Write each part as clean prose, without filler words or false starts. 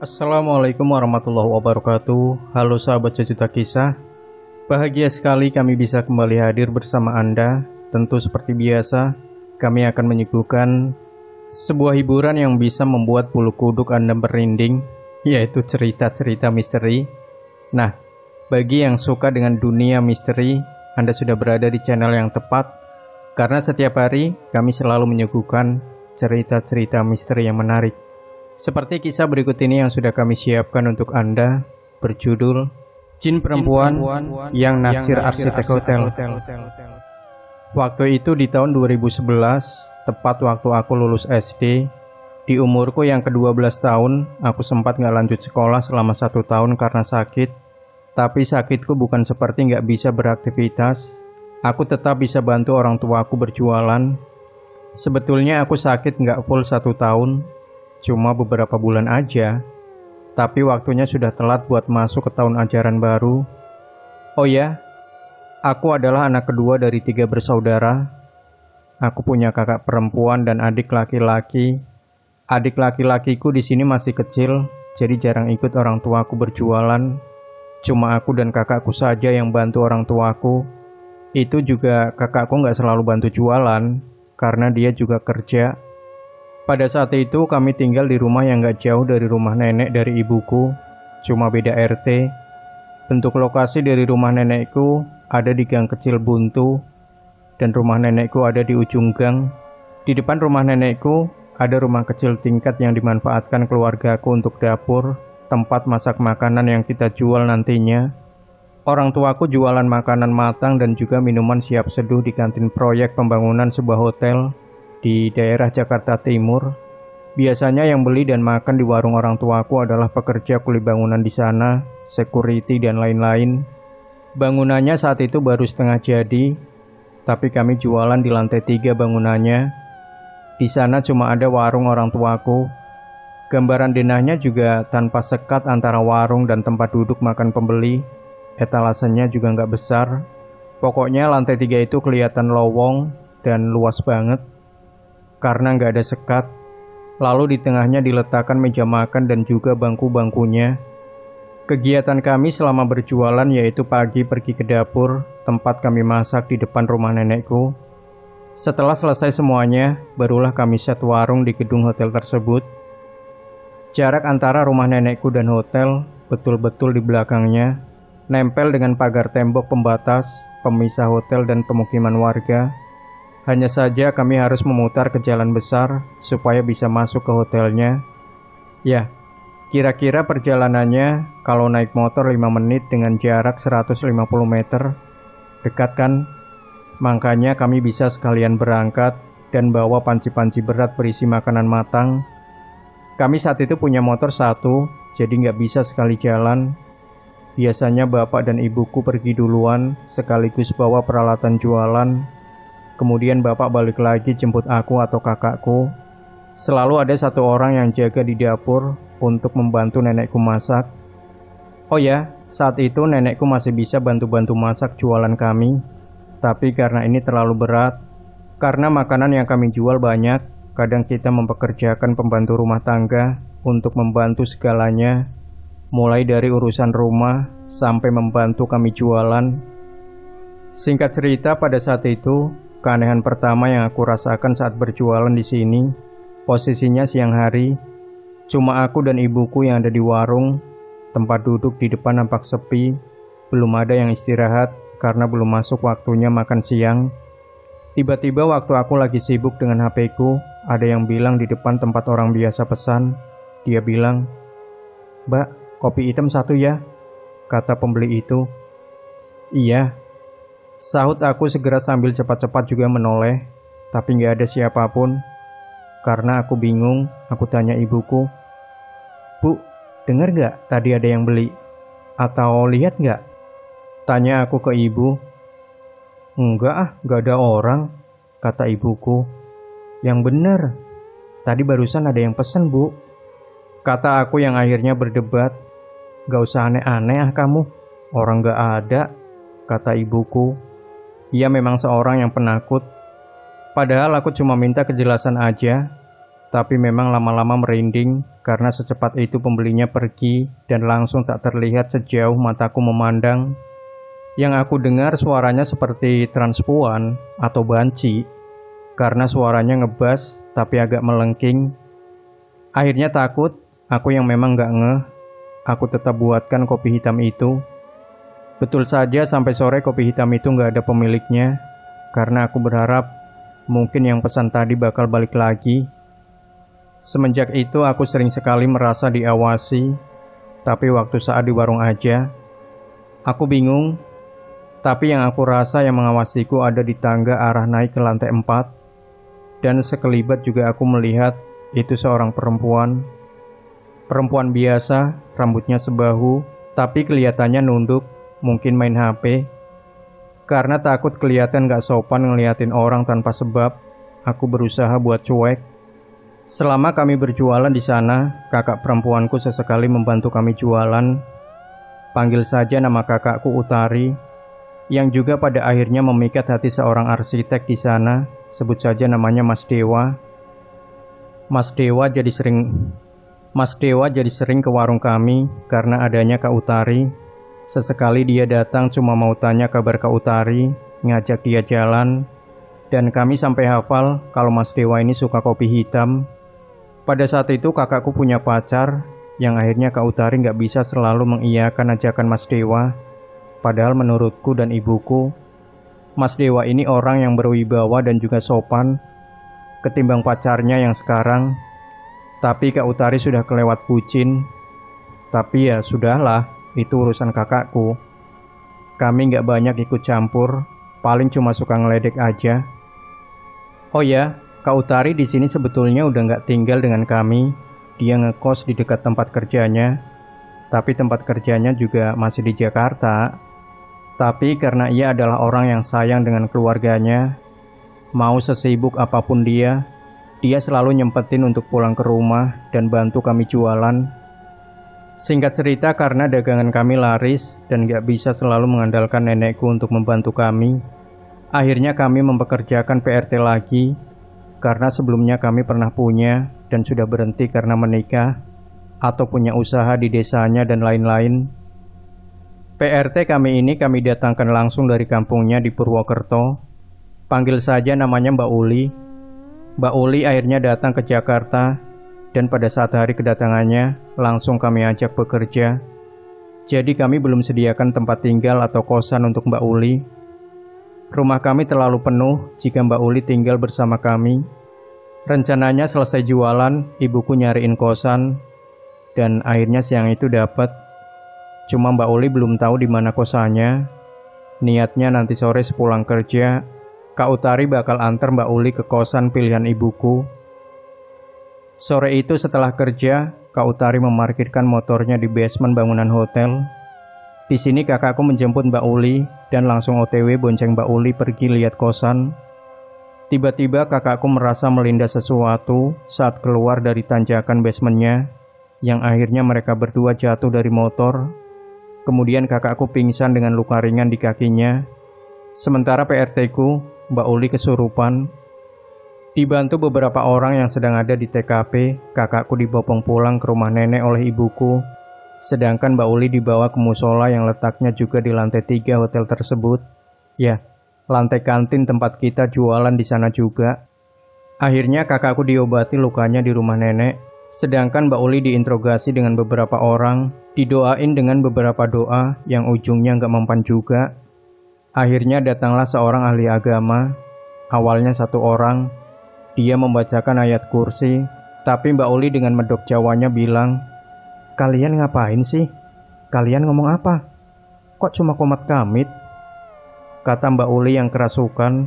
Assalamualaikum warahmatullahi wabarakatuh. Halo sahabat Sejuta Kisah. Bahagia sekali kami bisa kembali hadir bersama Anda. Tentu seperti biasa, kami akan menyuguhkan sebuah hiburan yang bisa membuat bulu kuduk Anda merinding, yaitu cerita-cerita misteri. Nah, bagi yang suka dengan dunia misteri, Anda sudah berada di channel yang tepat, karena setiap hari kami selalu menyuguhkan cerita-cerita misteri yang menarik. Seperti kisah berikut ini yang sudah kami siapkan untuk Anda, berjudul Jin Perempuan yang Naksir Arsitek Hotel. Waktu itu di tahun 2011, tepat waktu aku lulus SD, di umurku yang ke-12 tahun, aku sempat gak lanjut sekolah selama 1 tahun karena sakit. Tapi sakitku bukan seperti gak bisa beraktivitas. Aku tetap bisa bantu orang tuaku berjualan. Sebetulnya aku sakit gak full 1 tahun, cuma beberapa bulan aja, tapi waktunya sudah telat buat masuk ke tahun ajaran baru. Oh ya, aku adalah anak kedua dari 3 bersaudara. Aku punya kakak perempuan dan adik laki-laki. Adik laki-lakiku di sini masih kecil, jadi jarang ikut orang tuaku berjualan. Cuma aku dan kakakku saja yang bantu orang tuaku. Itu juga kakakku nggak selalu bantu jualan, karena dia juga kerja. Pada saat itu kami tinggal di rumah yang gak jauh dari rumah nenek dari ibuku, cuma beda RT. Bentuk lokasi dari rumah nenekku ada di gang kecil buntu, dan rumah nenekku ada di ujung gang. Di depan rumah nenekku ada rumah kecil tingkat yang dimanfaatkan keluargaku untuk dapur, tempat masak makanan yang kita jual nantinya. Orang tuaku jualan makanan matang dan juga minuman siap seduh di kantin proyek pembangunan sebuah hotel di daerah Jakarta Timur. Biasanya yang beli dan makan di warung orang tuaku adalah pekerja kuli bangunan di sana, security dan lain-lain. Bangunannya saat itu baru setengah jadi, tapi kami jualan di lantai 3 bangunannya. Di sana cuma ada warung orang tuaku. Gambaran denahnya juga tanpa sekat antara warung dan tempat duduk makan pembeli. Etalasenya juga nggak besar. Pokoknya lantai 3 itu kelihatan lowong dan luas banget karena nggak ada sekat. Lalu di tengahnya diletakkan meja makan dan juga bangku-bangkunya. Kegiatan kami selama berjualan yaitu pagi pergi ke dapur, tempat kami masak di depan rumah nenekku. Setelah selesai semuanya, barulah kami set warung di gedung hotel tersebut. Jarak antara rumah nenekku dan hotel betul-betul di belakangnya, nempel dengan pagar tembok pembatas, pemisah hotel dan pemukiman warga. Hanya saja kami harus memutar ke jalan besar supaya bisa masuk ke hotelnya. Ya, kira-kira perjalanannya kalau naik motor 5 menit dengan jarak 150 meter. Dekat kan? Makanya kami bisa sekalian berangkat dan bawa panci-panci berat berisi makanan matang. Kami saat itu punya motor 1, jadi nggak bisa sekali jalan. Biasanya bapak dan ibuku pergi duluan sekaligus bawa peralatan jualan. Kemudian bapak balik lagi jemput aku atau kakakku. Selalu ada 1 orang yang jaga di dapur untuk membantu nenekku masak. Oh ya, saat itu nenekku masih bisa bantu-bantu masak jualan kami. Tapi karena ini terlalu berat, karena makanan yang kami jual banyak, kadang kita mempekerjakan pembantu rumah tangga untuk membantu segalanya, mulai dari urusan rumah sampai membantu kami jualan. Singkat cerita, pada saat itu keanehan pertama yang aku rasakan saat berjualan di sini, posisinya siang hari. Cuma aku dan ibuku yang ada di warung. Tempat duduk di depan nampak sepi. Belum ada yang istirahat karena belum masuk waktunya makan siang. Tiba-tiba waktu aku lagi sibuk dengan HP-ku, ada yang bilang di depan tempat orang biasa pesan. Dia bilang, "Mbak, kopi hitam 1 ya," kata pembeli itu. "Iya," sahut aku segera sambil cepat-cepat juga menoleh, tapi nggak ada siapapun. Karena aku bingung, aku tanya ibuku, "Bu, dengar nggak tadi ada yang beli? Atau lihat nggak?" Tanya aku ke ibu. "Enggak ah, nggak ada orang," kata ibuku. "Yang bener, tadi barusan ada yang pesen, Bu," kata aku yang akhirnya berdebat. "Gak usah aneh-aneh ah kamu, orang nggak ada," kata ibuku. Ia memang seorang yang penakut. Padahal aku cuma minta kejelasan aja. tapi memang lama-lama merinding karena secepat itu pembelinya pergi dan langsung tak terlihat sejauh mataku memandang. Yang aku dengar suaranya seperti transpuan atau banci, karena suaranya ngebas tapi agak melengking. Akhirnya takut, aku yang memang gak ngeh, aku tetap buatkan kopi hitam itu. Betul saja sampai sore kopi hitam itu gak ada pemiliknya, karena aku berharap mungkin yang pesan tadi bakal balik lagi. Semenjak itu aku sering sekali merasa diawasi, tapi waktu saat di warung aja. Aku bingung, tapi yang aku rasa yang mengawasiku ada di tangga arah naik ke lantai 4. Dan sekelibat juga aku melihat itu seorang perempuan. Perempuan biasa, rambutnya sebahu, tapi kelihatannya nunduk, mungkin main HP. Karena takut kelihatan gak sopan ngeliatin orang tanpa sebab, aku berusaha buat cuek. Selama kami berjualan di sana, kakak perempuanku sesekali membantu kami jualan. Panggil saja nama kakakku Utari, yang juga pada akhirnya memikat hati seorang arsitek di sana, sebut saja namanya Mas Dewa. Mas Dewa jadi sering ke warung kami karena adanya Kak Utari. Sesekali dia datang cuma mau tanya kabar Kak Utari, ngajak dia jalan, dan kami sampai hafal kalau Mas Dewa ini suka kopi hitam. Pada saat itu kakakku punya pacar, yang akhirnya Kak Utari gak bisa selalu mengiyakan ajakan Mas Dewa. Padahal menurutku dan ibuku, Mas Dewa ini orang yang berwibawa dan juga sopan, ketimbang pacarnya yang sekarang. Tapi Kak Utari sudah kelewat bucin. Tapi ya sudahlah, itu urusan kakakku. Kami gak banyak ikut campur, paling cuma suka ngeledek aja. Oh ya, Kak Utari di sini sebetulnya udah nggak tinggal dengan kami. Dia ngekos di dekat tempat kerjanya. Tapi tempat kerjanya juga masih di Jakarta. Tapi karena ia adalah orang yang sayang dengan keluarganya, mau sesibuk apapun dia selalu nyempetin untuk pulang ke rumah dan bantu kami jualan. Singkat cerita, karena dagangan kami laris dan nggak bisa selalu mengandalkan nenekku untuk membantu kami, akhirnya kami mempekerjakan PRT lagi. Karena sebelumnya kami pernah punya dan sudah berhenti karena menikah atau punya usaha di desanya dan lain-lain. PRT kami ini kami datangkan langsung dari kampungnya di Purwokerto. Panggil saja namanya Mbak Uli. Mbak Uli akhirnya datang ke Jakarta dan pada saat hari kedatangannya langsung kami ajak bekerja. Jadi kami belum sediakan tempat tinggal atau kosan untuk Mbak Uli. Rumah kami terlalu penuh jika Mbak Uli tinggal bersama kami. Rencananya selesai jualan, ibuku nyariin kosan, dan akhirnya siang itu dapat. Cuma Mbak Uli belum tahu di mana kosannya. Niatnya nanti sore sepulang kerja, Kak Utari bakal antar Mbak Uli ke kosan pilihan ibuku. Sore itu setelah kerja, Kak Utari memarkirkan motornya di basement bangunan hotel. Di sini kakakku menjemput Mbak Uli dan langsung OTW bonceng Mbak Uli pergi lihat kosan. Tiba-tiba kakakku merasa melindas sesuatu saat keluar dari tanjakan basementnya, yang akhirnya mereka berdua jatuh dari motor. Kemudian kakakku pingsan dengan luka ringan di kakinya. Sementara PRT-ku, Mbak Uli kesurupan. Dibantu beberapa orang yang sedang ada di TKP, kakakku dibopong pulang ke rumah nenek oleh ibuku. Sedangkan Mbak Uli dibawa ke musola yang letaknya juga di lantai 3 hotel tersebut. Ya, lantai kantin tempat kita jualan di sana juga. Akhirnya kakakku diobati lukanya di rumah nenek. Sedangkan Mbak Uli diinterogasi dengan beberapa orang, didoain dengan beberapa doa yang ujungnya nggak mempan juga. Akhirnya datanglah seorang ahli agama. Awalnya satu orang, dia membacakan ayat kursi, tapi Mbak Uli dengan medok Jawanya bilang, "Kalian ngapain sih? Kalian ngomong apa? Kok cuma komat kamit?" Kata Mbak Uli yang kerasukan.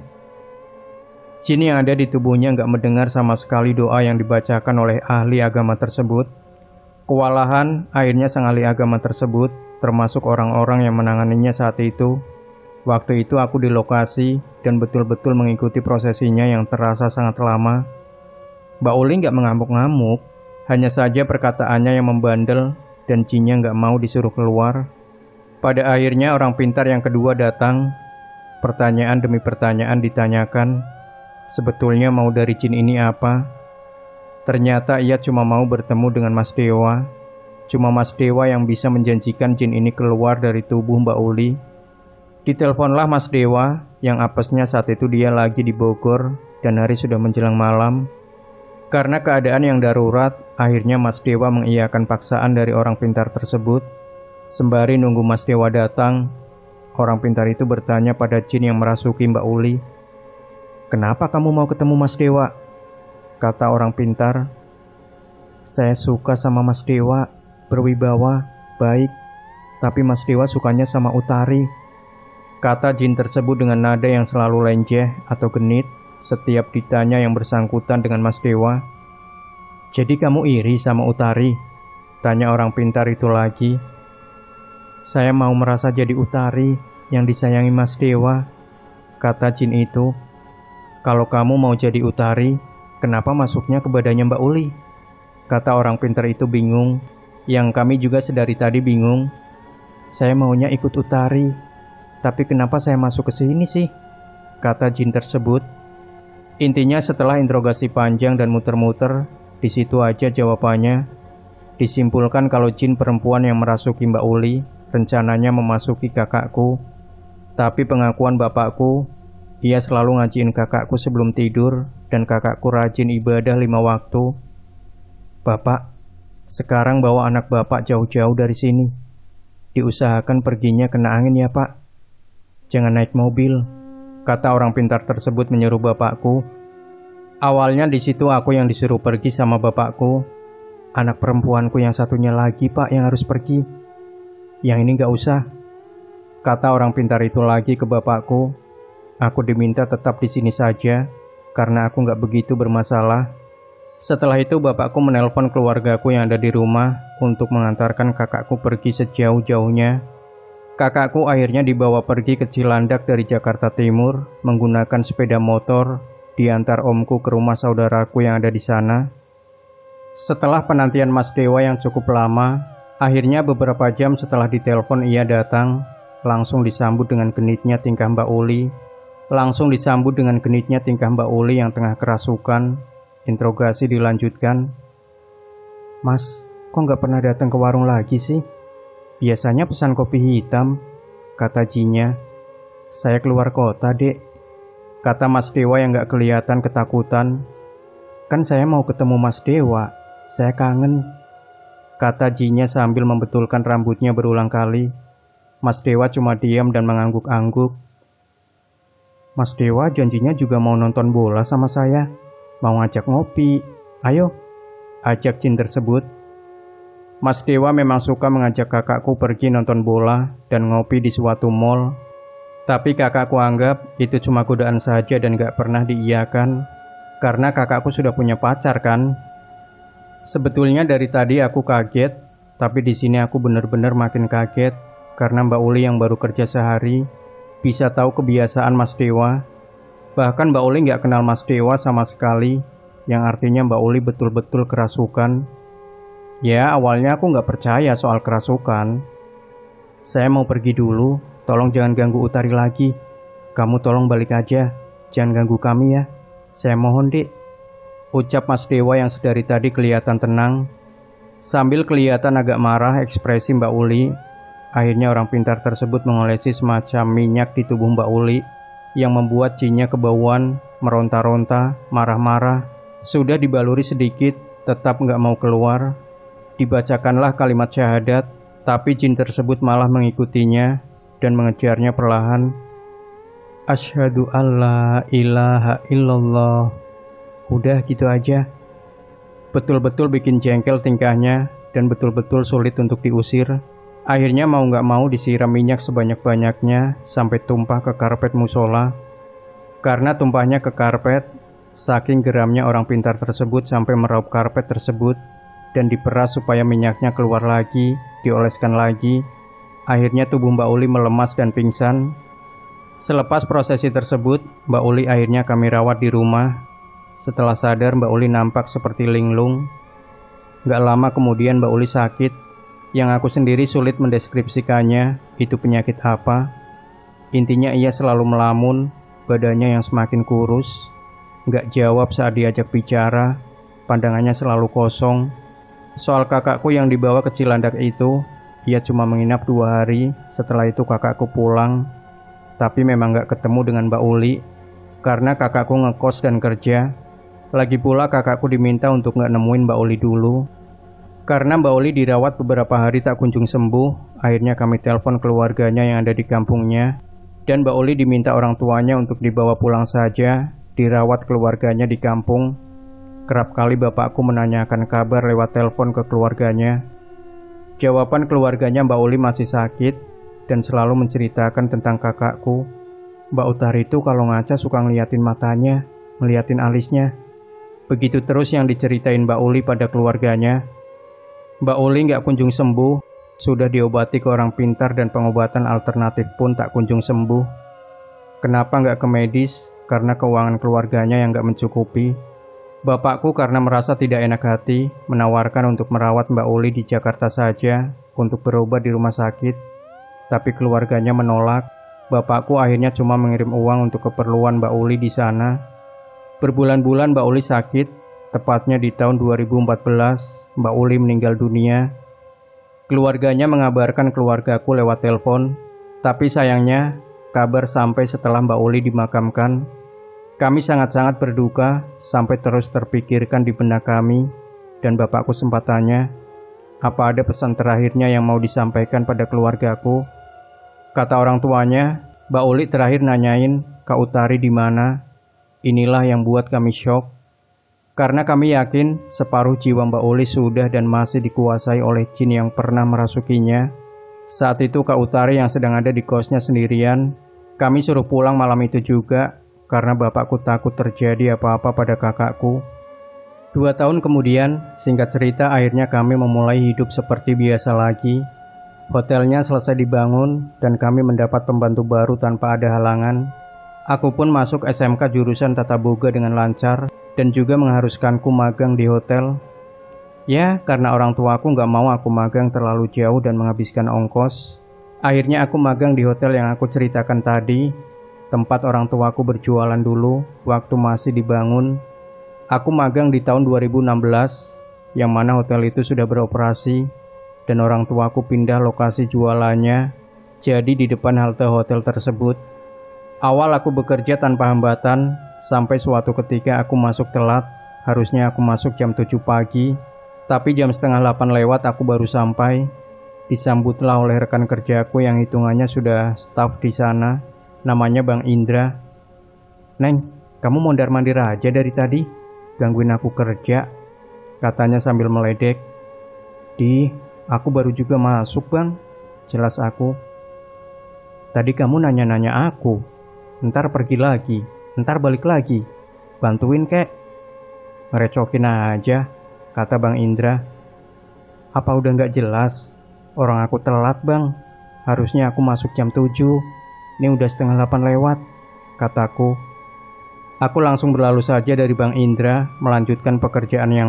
Jin yang ada di tubuhnya nggak mendengar sama sekali doa yang dibacakan oleh ahli agama tersebut. Kewalahan, akhirnya sang ahli agama tersebut, termasuk orang-orang yang menanganinya saat itu. Waktu itu aku di lokasi dan betul-betul mengikuti prosesinya yang terasa sangat lama. Mbak Uli nggak mengamuk-ngamuk, hanya saja perkataannya yang membandel dan jinnya nggak mau disuruh keluar. Pada akhirnya orang pintar yang kedua datang. Pertanyaan demi pertanyaan ditanyakan. Sebetulnya mau dari jin ini apa? Ternyata ia cuma mau bertemu dengan Mas Dewa. Cuma Mas Dewa yang bisa menjanjikan jin ini keluar dari tubuh Mbak Uli. Diteleponlah Mas Dewa, yang apesnya saat itu dia lagi di Bogor dan hari sudah menjelang malam. Karena keadaan yang darurat, akhirnya Mas Dewa mengiyakan paksaan dari orang pintar tersebut. Sembari nunggu Mas Dewa datang, orang pintar itu bertanya pada jin yang merasuki Mbak Uli. "Kenapa kamu mau ketemu Mas Dewa?" Kata orang pintar. "Saya suka sama Mas Dewa, berwibawa, baik. Tapi Mas Dewa sukanya sama Utari," kata jin tersebut dengan nada yang selalu lenjeh atau genit setiap ditanya yang bersangkutan dengan Mas Dewa. "Jadi kamu iri sama Utari?" tanya orang pintar itu lagi. "Saya mau merasa jadi Utari yang disayangi Mas Dewa," kata jin itu. "Kalau kamu mau jadi Utari, kenapa masuknya ke badannya Mbak Uli?" kata orang pintar itu bingung. Yang kami juga sedari tadi bingung. "Saya maunya ikut Utari, tapi kenapa saya masuk ke sini sih?" kata jin tersebut. Intinya setelah interogasi panjang dan muter-muter, di situ aja jawabannya. Disimpulkan kalau jin perempuan yang merasuki Mbak Uli rencananya memasuki kakakku. Tapi pengakuan bapakku, ia selalu ngajiin kakakku sebelum tidur dan kakakku rajin ibadah 5 waktu. "Bapak, sekarang bawa anak Bapak jauh-jauh dari sini. Diusahakan perginya kena angin ya Pak. Jangan naik mobil," kata orang pintar tersebut menyuruh bapakku. Awalnya di situ aku yang disuruh pergi sama bapakku. "Anak perempuanku yang satunya lagi Pak yang harus pergi. Yang ini gak usah," kata orang pintar itu lagi ke bapakku. Aku diminta tetap di sini saja karena aku gak begitu bermasalah. Setelah itu bapakku menelpon keluargaku yang ada di rumah untuk mengantarkan kakakku pergi sejauh-jauhnya. Kakakku akhirnya dibawa pergi ke Cilandak dari Jakarta Timur menggunakan sepeda motor, diantar omku ke rumah saudaraku yang ada di sana. Setelah penantian Mas Dewa yang cukup lama, akhirnya beberapa jam setelah ditelepon ia datang. Langsung disambut dengan genitnya tingkah Mbak Uli yang tengah kerasukan. Interogasi dilanjutkan. "Mas, kok nggak pernah datang ke warung lagi sih? Biasanya pesan kopi hitam," kata jinnya. "Saya keluar kota, Dek," kata Mas Dewa yang nggak kelihatan ketakutan. "Kan saya mau ketemu Mas Dewa, saya kangen," kata jinnya sambil membetulkan rambutnya berulang kali. Mas Dewa cuma diam dan mengangguk-angguk. "Mas Dewa janjinya juga mau nonton bola sama saya. Mau ngajak ngopi. Ayo," ajak jin tersebut. Mas Dewa memang suka mengajak kakakku pergi nonton bola dan ngopi di suatu mall. Tapi kakakku anggap itu cuma godaan saja dan gak pernah diiyakan. Karena kakakku sudah punya pacar kan. Sebetulnya dari tadi aku kaget, tapi di sini aku benar-benar makin kaget karena Mbak Uli yang baru kerja sehari bisa tahu kebiasaan Mas Dewa. Bahkan Mbak Uli nggak kenal Mas Dewa sama sekali, yang artinya Mbak Uli betul-betul kerasukan. Ya, awalnya aku nggak percaya soal kerasukan. "Saya mau pergi dulu, tolong jangan ganggu Utari lagi. Kamu tolong balik aja, jangan ganggu kami ya. Saya mohon, Dek," ucap Mas Dewa yang sedari tadi kelihatan tenang. Sambil kelihatan agak marah ekspresi Mbak Uli, akhirnya orang pintar tersebut mengolesi semacam minyak di tubuh Mbak Uli yang membuat jinnya kebauan, meronta-ronta, marah-marah. Sudah dibaluri sedikit, tetap nggak mau keluar. Dibacakanlah kalimat syahadat, tapi jin tersebut malah mengikutinya dan mengejarnya perlahan. "Asyhadu alla ilaha illallah." Udah gitu aja. Betul-betul bikin jengkel tingkahnya dan betul-betul sulit untuk diusir. Akhirnya mau nggak mau disiram minyak sebanyak-banyaknya sampai tumpah ke karpet musola. Karena tumpahnya ke karpet, saking geramnya orang pintar tersebut sampai meraup karpet tersebut dan diperas supaya minyaknya keluar lagi, dioleskan lagi. Akhirnya tubuh Mbak Uli melemas dan pingsan. Selepas prosesi tersebut, Mbak Uli akhirnya kami rawat di rumah. Setelah sadar, Mbak Uli nampak seperti linglung. Gak lama kemudian Mbak Uli sakit. Yang aku sendiri sulit mendeskripsikannya, itu penyakit apa. Intinya ia selalu melamun, badannya yang semakin kurus, gak jawab saat diajak bicara. pandangannya selalu kosong. Soal kakakku yang dibawa ke Cilandak itu, ia cuma menginap 2 hari, setelah itu kakakku pulang. Tapi memang gak ketemu dengan Mbak Uli, karena kakakku ngekos dan kerja. Lagi pula kakakku diminta untuk gak nemuin Mbak Uli dulu. Karena Mbak Uli dirawat beberapa hari tak kunjung sembuh, akhirnya kami telepon keluarganya yang ada di kampungnya. Dan Mbak Uli diminta orang tuanya untuk dibawa pulang saja, dirawat keluarganya di kampung. Kerap kali bapakku menanyakan kabar lewat telepon ke keluarganya. Jawaban keluarganya Mbak Uli masih sakit, dan selalu menceritakan tentang kakakku. Mbak Utari itu kalau ngaca suka ngeliatin matanya, ngeliatin alisnya. Begitu terus yang diceritain Mbak Uli pada keluarganya. Mbak Uli nggak kunjung sembuh, sudah diobati ke orang pintar dan pengobatan alternatif pun tak kunjung sembuh. Kenapa nggak ke medis? Karena keuangan keluarganya yang nggak mencukupi. Bapakku karena merasa tidak enak hati, menawarkan untuk merawat Mbak Uli di Jakarta saja, untuk berobat di rumah sakit. Tapi keluarganya menolak. Bapakku akhirnya cuma mengirim uang untuk keperluan Mbak Uli di sana. Berbulan-bulan Mbak Uli sakit. Tepatnya di tahun 2014, Mbak Uli meninggal dunia. Keluarganya mengabarkan keluargaku lewat telepon, tapi sayangnya kabar sampai setelah Mbak Uli dimakamkan. Kami sangat-sangat berduka, sampai terus terpikirkan di benak kami, dan bapakku sempat tanya, apa ada pesan terakhirnya yang mau disampaikan pada keluargaku? Kata orang tuanya, Mbak Uli terakhir nanyain, Kak Utari di mana? Inilah yang buat kami syok. Karena kami yakin separuh jiwa Mbak Uli sudah dan masih dikuasai oleh jin yang pernah merasukinya. Saat itu Kak Utari yang sedang ada di kosnya sendirian. Kami suruh pulang malam itu juga, karena bapakku takut terjadi apa-apa pada kakakku. 2 tahun kemudian, singkat cerita akhirnya kami memulai hidup seperti biasa lagi. Hotelnya selesai dibangun, dan kami mendapat pembantu baru tanpa ada halangan. Aku pun masuk SMK jurusan Tata Boga dengan lancar, dan juga mengharuskanku magang di hotel. Ya, karena orang tuaku nggak mau aku magang terlalu jauh dan menghabiskan ongkos. Akhirnya aku magang di hotel yang aku ceritakan tadi, tempat orang tuaku berjualan dulu, waktu masih dibangun. Aku magang di tahun 2016, yang mana hotel itu sudah beroperasi, dan orang tuaku pindah lokasi jualannya, jadi di depan halte hotel tersebut. Awal aku bekerja tanpa hambatan, sampai suatu ketika aku masuk telat. Harusnya aku masuk jam 7 pagi, tapi jam setengah 8 lewat aku baru sampai. Disambutlah oleh rekan kerjaku yang hitungannya sudah staf di sana, namanya Bang Indra. "Neng, kamu mondar-mandir aja dari tadi, gangguin aku kerja," katanya sambil meledek. "Di, aku baru juga masuk bang," jelas aku. "Tadi kamu nanya-nanya aku. Ntar pergi lagi, ntar balik lagi. Bantuin kek." "Ngerecokin aja," kata Bang Indra. "Apa udah gak jelas? Orang aku telat bang. Harusnya aku masuk jam 7. Ini udah setengah 8 lewat," kataku. Aku langsung berlalu saja dari Bang Indra, melanjutkan pekerjaan yang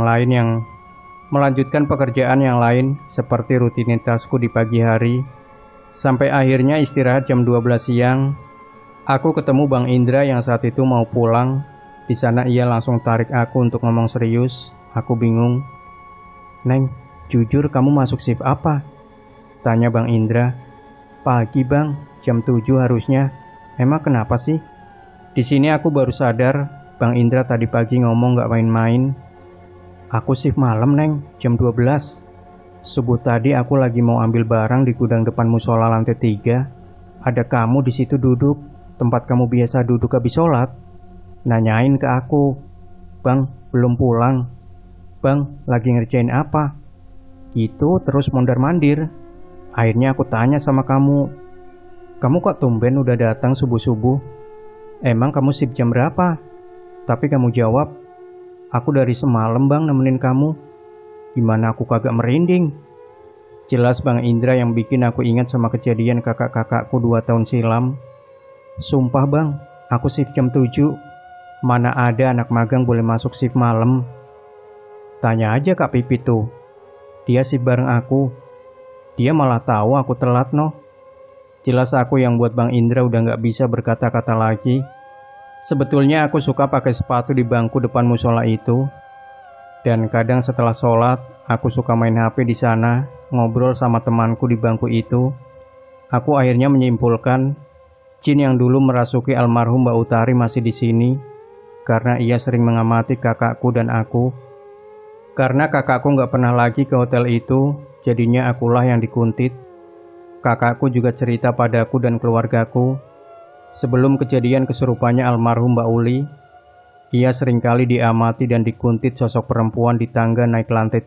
lain seperti rutinitasku di pagi hari. Sampai akhirnya istirahat jam 12 siang. Aku ketemu Bang Indra yang saat itu mau pulang. Di sana ia langsung tarik aku untuk ngomong serius. Aku bingung. "Neng, jujur kamu masuk shift apa?" tanya Bang Indra. "Pagi bang, jam 7 harusnya. Emang kenapa sih?" Di sini aku baru sadar, Bang Indra tadi pagi ngomong gak main-main. "Aku shift malam neng, jam 12. Subuh tadi aku lagi mau ambil barang di gudang depan musola lantai 3. Ada kamu di situ duduk, tempat kamu biasa duduk habis sholat. Nanyain ke aku, 'Bang, belum pulang? Bang, lagi ngerjain apa?' Gitu terus mondar-mandir. Akhirnya aku tanya sama kamu, 'Kamu kok tumben udah datang subuh-subuh? Emang kamu shift jam berapa?' Tapi kamu jawab, 'Aku dari semalam bang nemenin kamu.' Gimana aku kagak merinding?" Jelas Bang Indra yang bikin aku ingat sama kejadian kakak-kakakku 2 tahun silam. "Sumpah bang, aku shift jam 7. Mana ada anak magang boleh masuk shift malam." "Tanya aja Kak Pipit tuh. Dia shift bareng aku. Dia malah tahu aku telat noh." Jelas aku yang buat Bang Indra udah gak bisa berkata-kata lagi. Sebetulnya aku suka pakai sepatu di bangku depan musola itu. Dan kadang setelah sholat, aku suka main HP di sana, ngobrol sama temanku di bangku itu. Aku akhirnya menyimpulkan, jin yang dulu merasuki almarhum Mbak Utari masih di sini, karena ia sering mengamati kakakku dan aku. Karena kakakku nggak pernah lagi ke hotel itu, jadinya akulah yang dikuntit. Kakakku juga cerita padaku dan keluargaku, sebelum kejadian kesurupannya almarhum Mbak Uli, ia seringkali diamati dan dikuntit sosok perempuan di tangga naik lantai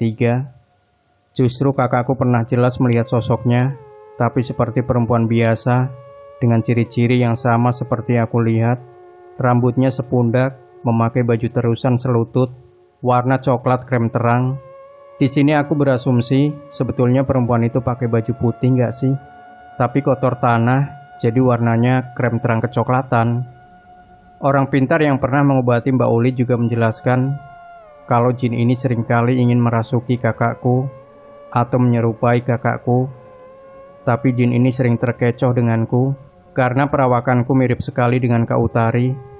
3. Justru kakakku pernah jelas melihat sosoknya, tapi seperti perempuan biasa, dengan ciri-ciri yang sama seperti aku lihat. Rambutnya sepundak, memakai baju terusan selutut, warna coklat krem terang. Di sini aku berasumsi, sebetulnya perempuan itu pakai baju putih nggak sih? Tapi kotor tanah, jadi warnanya krem terang kecoklatan. Orang pintar yang pernah mengobati Mbak Uli juga menjelaskan, kalau jin ini seringkali ingin merasuki kakakku, atau menyerupai kakakku. Tapi jin ini sering terkecoh denganku, karena perawakanku mirip sekali dengan Kak Utari.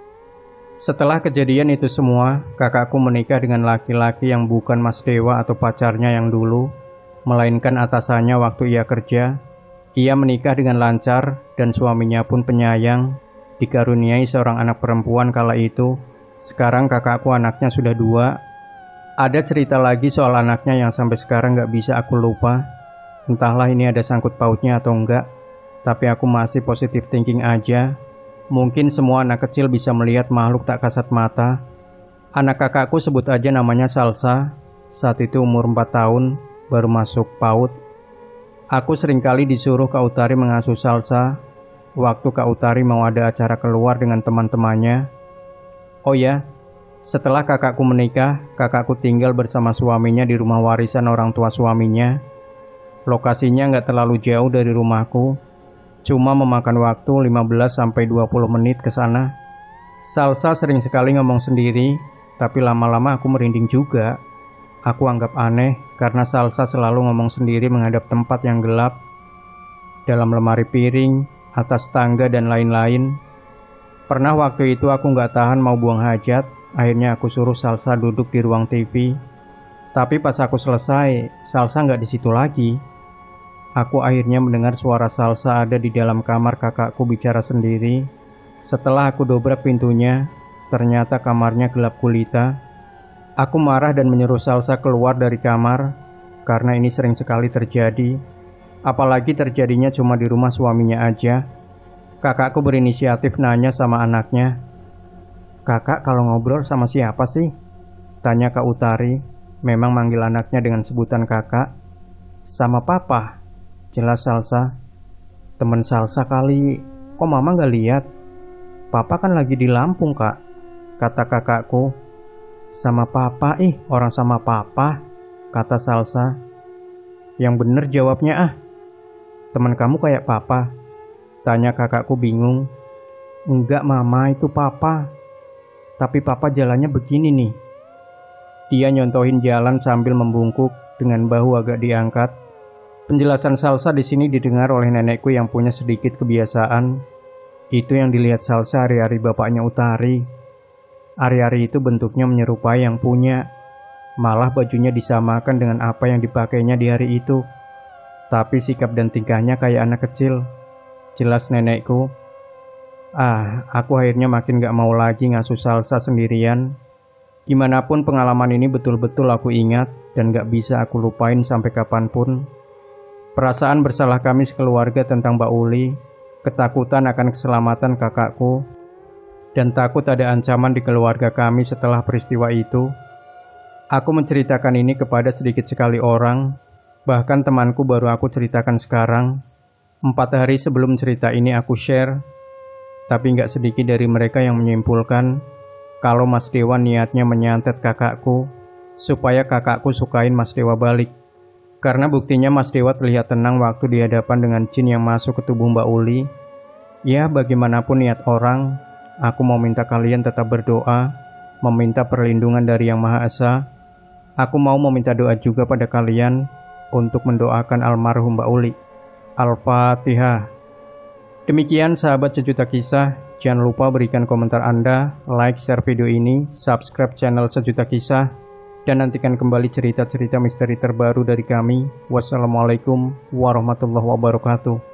Setelah kejadian itu semua, kakakku menikah dengan laki-laki yang bukan Mas Dewa atau pacarnya yang dulu, melainkan atasannya waktu ia kerja. Ia menikah dengan lancar dan suaminya pun penyayang, dikaruniai seorang anak perempuan kala itu. Sekarang kakakku anaknya sudah 2. Ada cerita lagi soal anaknya yang sampai sekarang gak bisa aku lupa. Entahlah ini ada sangkut pautnya atau enggak, tapi aku masih positive thinking aja. Mungkin semua anak kecil bisa melihat makhluk tak kasat mata. Anak kakakku sebut aja namanya Salsa. Saat itu umur 4 tahun, baru masuk PAUD. Aku seringkali disuruh Kak Utari mengasuh Salsa. Waktu Kak Utari mau ada acara keluar dengan teman-temannya. Oh ya, setelah kakakku menikah, kakakku tinggal bersama suaminya di rumah warisan orang tua suaminya. Lokasinya nggak terlalu jauh dari rumahku. Cuma memakan waktu 15-20 menit ke sana. Salsa sering sekali ngomong sendiri, tapi lama-lama aku merinding juga. Aku anggap aneh karena Salsa selalu ngomong sendiri menghadap tempat yang gelap, dalam lemari piring, atas tangga dan lain-lain. Pernah waktu itu aku nggak tahan mau buang hajat, akhirnya aku suruh Salsa duduk di ruang TV. Tapi pas aku selesai, Salsa nggak di situ lagi. Aku akhirnya mendengar suara Salsa ada di dalam kamar kakakku bicara sendiri. Setelah aku dobrak pintunya, ternyata kamarnya gelap gulita. Aku marah dan menyuruh Salsa keluar dari kamar, karena ini sering sekali terjadi. Apalagi terjadinya cuma di rumah suaminya aja. Kakakku berinisiatif nanya sama anaknya, "Kakak kalau ngobrol sama siapa sih?" Tanya Kak Utari, memang manggil anaknya dengan sebutan kakak. "Sama papa," jelas Salsa. "Temen Salsa kali, kok mama gak lihat? Papa kan lagi di Lampung kak," kata kakakku. "Sama papa orang sama papa," kata Salsa. "Yang bener jawabnya ah. Temen kamu kayak papa?" tanya kakakku bingung. "Enggak mama, itu papa. Tapi papa jalannya begini nih." Dia nyontohin jalan sambil membungkuk dengan bahu agak diangkat. Penjelasan Salsa di sini didengar oleh nenekku yang punya sedikit kebiasaan. Itu yang dilihat Salsa hari-hari bapaknya Utari. Hari-hari itu bentuknya menyerupai yang punya. Malah bajunya disamakan dengan apa yang dipakainya di hari itu. Tapi sikap dan tingkahnya kayak anak kecil. Jelas nenekku. Aku akhirnya makin gak mau lagi ngasuh Salsa sendirian. Gimanapun pengalaman ini betul-betul aku ingat dan gak bisa aku lupain sampai kapanpun. Perasaan bersalah kami sekeluarga tentang Mbak Uli, ketakutan akan keselamatan kakakku, dan takut ada ancaman di keluarga kami setelah peristiwa itu. Aku menceritakan ini kepada sedikit sekali orang, bahkan temanku baru aku ceritakan sekarang. 4 hari sebelum cerita ini aku share, tapi gak sedikit dari mereka yang menyimpulkan kalau Mas Dewa niatnya menyantet kakakku, supaya kakakku sukain Mas Dewa balik. Karena buktinya Mas Dewa terlihat tenang waktu di hadapan dengan jin yang masuk ke tubuh Mbak Uli. Ya, bagaimanapun niat orang, aku mau minta kalian tetap berdoa, meminta perlindungan dari Yang Maha Esa. Aku mau meminta doa juga pada kalian untuk mendoakan almarhum Mbak Uli. Al-Fatihah. Demikian sahabat Sejuta Kisah, jangan lupa berikan komentar Anda, like, share video ini, subscribe channel Sejuta Kisah. dan nantikan kembali cerita-cerita misteri terbaru dari kami. Wassalamualaikum warahmatullahi wabarakatuh.